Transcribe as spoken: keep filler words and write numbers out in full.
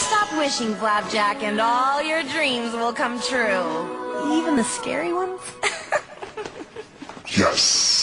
Stop wishing, Flapjack, and all your dreams will come true. Even the scary ones? Yes.